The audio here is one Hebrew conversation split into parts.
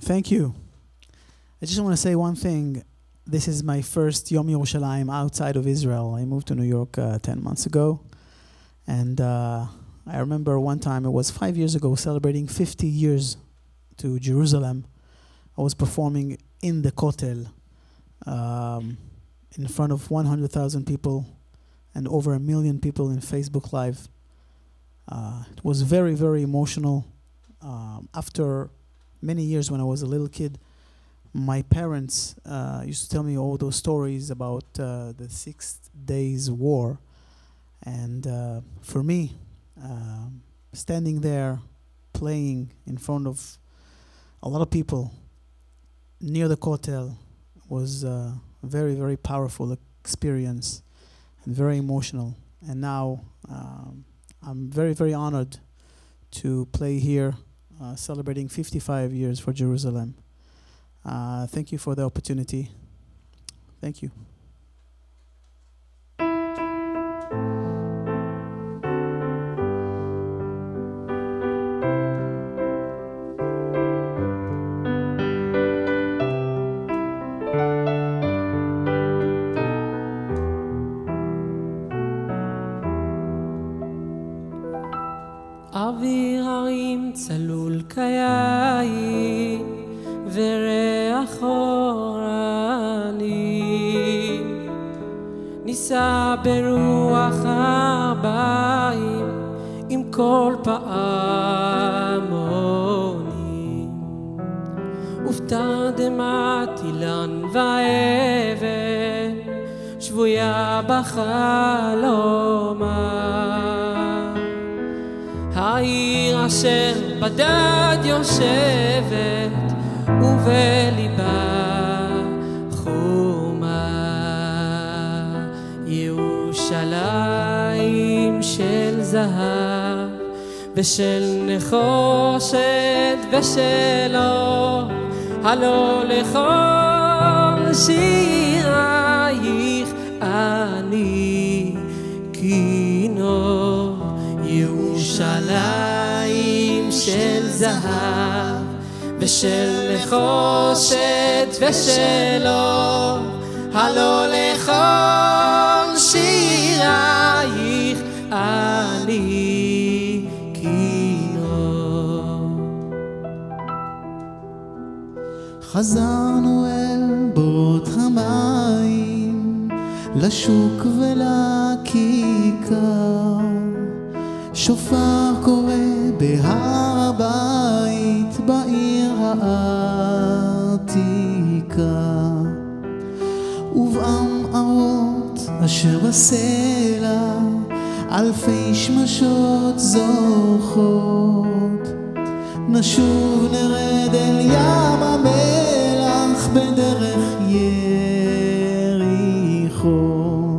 Thank you. I just want to say one thing. This is my first Yom Yerushalayim outside of Israel. I moved to New York 10 months ago. And I remember one time, it was 5 years ago, celebrating 50 years to Jerusalem. I was performing in the Kotel in front of 100,000 people and over 1 million people in Facebook Live. It was very, very emotional. After many years when I was a little kid, my parents used to tell me all those stories about the 6 Days War. And for me, standing there, playing in front of a lot of people near the Kotel was a very, very powerful experience and very emotional. And now I'm very, very honored to play here, celebrating 55 years for Jerusalem. Thank you for the opportunity. Thank you. אוויר הרים צלול קיי וריח אורני ניסע ברוח הבאים עם כל פעמונים ובתרדמת אילן ואבן שבויה בחלומה העיר אשר בדד יושבת ובליבה חומה ירושלים של זהב ושל נחושת ושל אור הלא לכל שירייך אני כינור ירושלים של זהב ושל נחושת ושל אור הלא לכל שירייך אני כינור. חזרנו אל בורות המים לשוק ולכיכר שופר קורא בהר הבית בעיר העתיקה ובעמערות אשר בסלע אלפי שמשות זוכות נשוב נרד אל ים המלח בדרך יריחו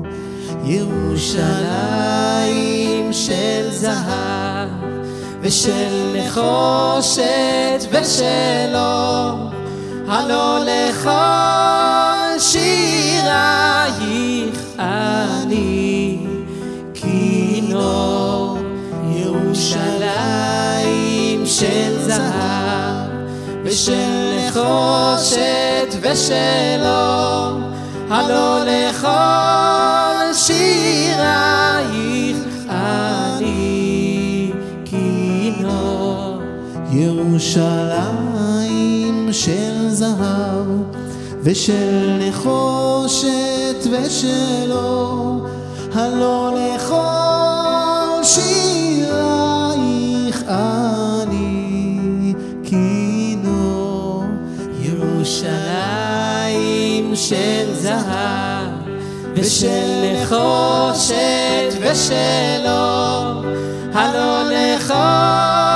ירושלים של זהב ושל נחושת ושל אור הלא לכל שירייך אני כינור ירושלים של זהב ושל נחושת ושל אור הלא לכל שירייך אני כינור ירושלים של זהב ושל נחושת ושל אור הלא לכל שירייך אני כינור ירושלים של זהב ושל נחושת ושל אור הלא לכל